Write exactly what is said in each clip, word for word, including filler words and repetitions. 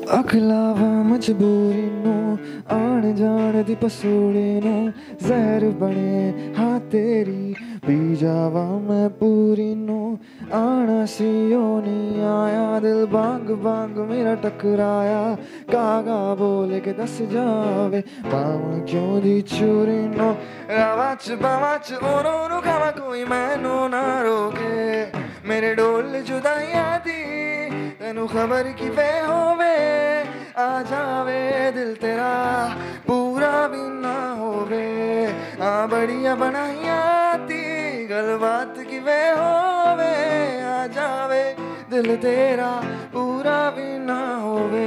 अखलावा मजबूरी नो आन जान दी पसूड़ी नो जहर बने हाँ तेरी पी जावा मैं पूरी नो आना सियो नहीं आया दिल बांग बांग मेरा टकराया कागा बोले के दस जावे पावा क्यों दी चूरी नो रावाच बावाच ओनो नो खावा कोई मैनू ना रोके मेरे डोल जुदाइयां दी तेनू खबर की वे होवे आ जावे दिल तेरा पूरा भी ना होवे आ बढ़िया बनाइया ती गलबात की वे होवे आ जावे दिल तेरा पूरा भी ना होवे।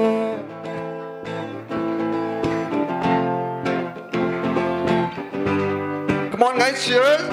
Come on guys, cheers.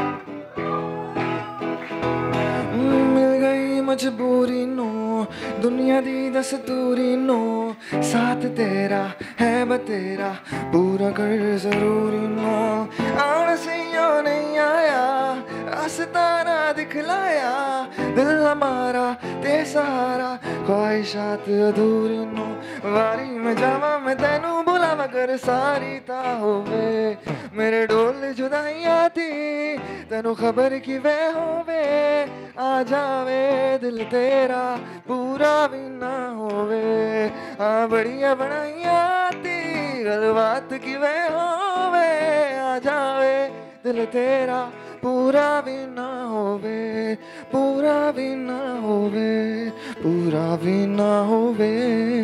मिल गई मजबूरी नो दुनिया दी दस्तूरी नो साथ तेरा है बतेरा पूरा कर जरूरी नो आन से यो नहीं आया रास्ता ना दिखलाया दिल हमारा ते सहारा ख्वाहिशात अधूरी नो वारी में जावा मैं तेनू बुला मगर सारी ता होवे मेरे डोल जुदाइयां थी तेनू खबर की वे होवे आ जावे दिल तेरा पूरा भी ना होवे आ बढ़िया बनाइया ती गलबात की वे होवे आ जावे दिल तेरा पूरा भी ना होवे पूरा भी ना होवे पूरा भी ना होवे।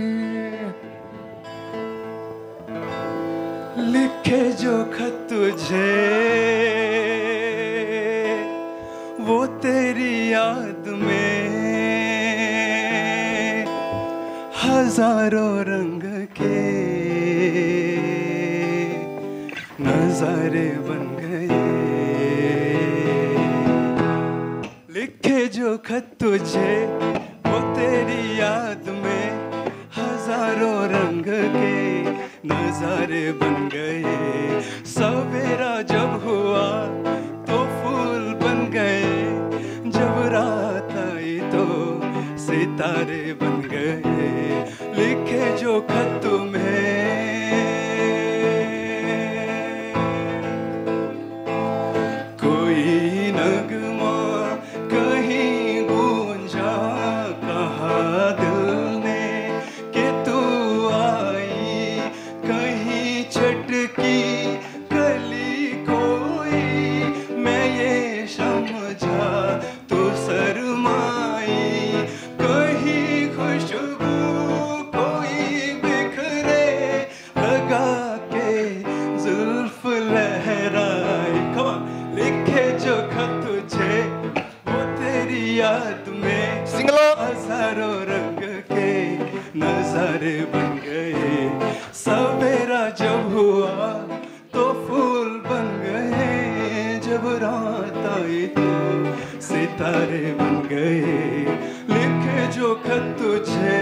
लिखे जो खत तुझे वो तेरी याद में हजारों रंग के नजारे बन गए। लिखे जो खत तुझे वो तेरी याद में हजारों रंग के नजारे बन गए। सवेरा जब हुआ तो फूल बन गए जब रात आई तो सितारे बन गए। लिखे जो खत तुम्हें कोई नगमा कहीं गूंजा कहा दिल ने कि तू आई कहीं चटकी कली कोई मैं ये समझा तो शर्माई कहीं खुशबू कोई बिखरे लगा के जुल्फ लहराई। कमा लिखे जो खत तुझे वो तेरी याद में हजारों रंग के नजारे बन गए। सवेरा जब हुआ तो फूल बन गए जब रात आई तो सितारे बन गए। लिखे जो खत तुझे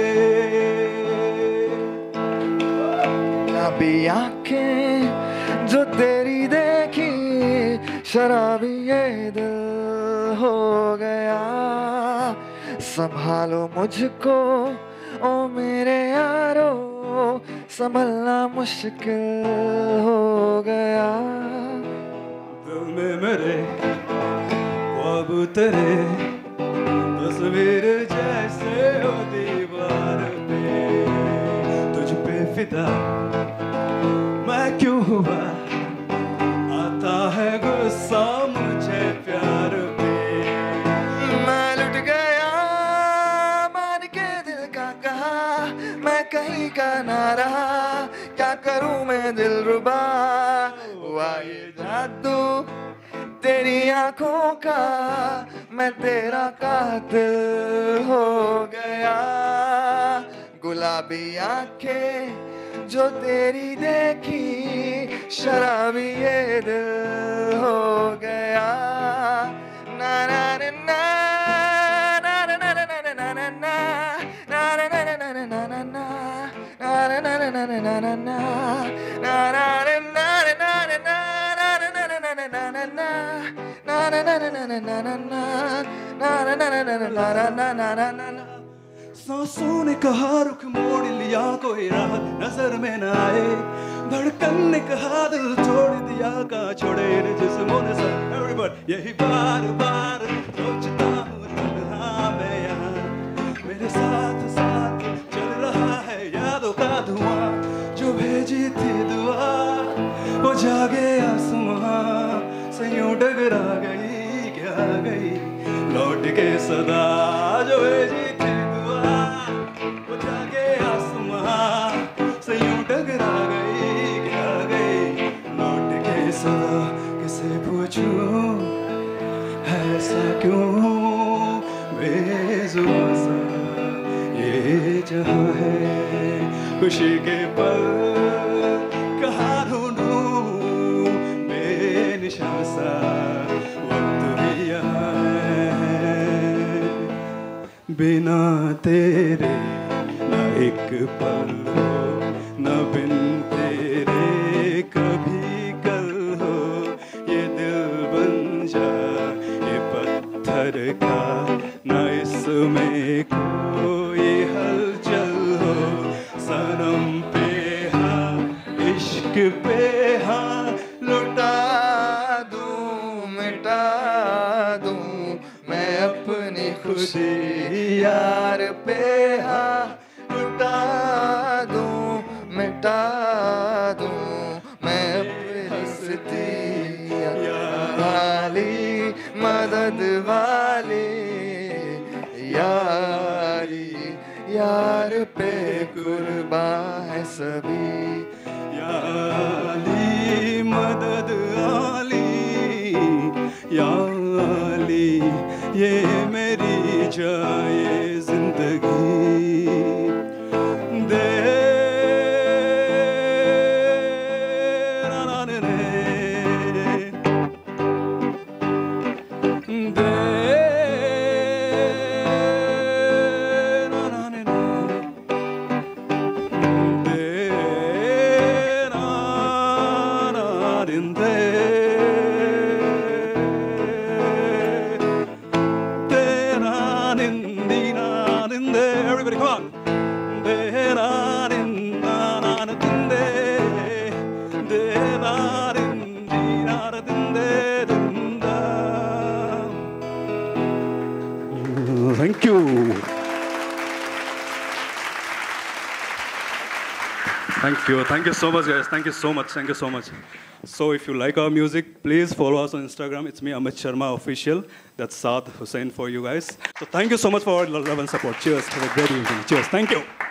अभी आंखें जो तेरी देखी शराबी ये दिल हो गया संभालो मुझको ओ मेरे यारो संभलना मुश्किल हो गया। दिल में मेरे ख्वाब तेरे तस्वीर जैसे हो दीवार पे तुझ पे फिदा मैं क्यों हुआ आता है गुस्सा मुझे प्यार पे। मैं लुट गया मान के दिल का कहा मैं कहीं का ना रहा क्या करूं मैं दिल रुबा हुआ ये जादू तेरी आंखों का मैं तेरा कातिल हो गया। गुलाबी आंखें जो तेरी देखी शराबी ये दिल हो गया। ना ना ना ना ना ना ना ना ना ना ना ना ना ना ना ना ना सांसों ने कहा रुख मोड़ लिया, कोई राह नजर में न आए। धड़कन ने कहा दिल छोड़ दिया, कहाँ छोड़े रे जिस्मों ने सब। Everybody, यही बार बार सोचता हूँ तन्हा मैं यहाँ, मेरे साथ साथ चल रहा है यादों का धुआं। जो भेजी थी दुआ वो जागे आसमां से यूं डगरा गई, क्या गई लौट के सदा। जो भेजी थी दुआ वो जागे आसमां से यूं डगरा गई, क्या गई लौट के सदा। किसे पूछूं ऐसा क्यों बेजुबां सा ये जहां है। खुशी के पल कहाँ ढूंढूं बेनिशान सा वक्त भी यहाँ है। बिना तेरे न एक पल हो, न बिन तेरे कभी कल हो। ये दिल बन जा ये पत्थर का, न इसमें कोई हलचल हो। सनम पे हाँ इश्क पे हाँ लुटा दूं मिटा दूं मैं अपनी खुशी यार पे। हाँ लुटा दूं मिटा दूं मैं अपनी हस्ती वाली मदद वाली यारी। यार पे कुर्बान है सभी, याली मदद आली याली ये मेरी जाए जिंदगी। दे ना ना ने दे Everybody, come on. Thank you. Thank you. Thank you so much, guys. Thank you so much. Thank you so much. So if you like our music, please follow us on Instagram. It's me, Amit Sharma Official. That's Saad Hussain for you guys. So thank you so much for all love and support. Cheers. Have a great evening. Cheers. Thank you.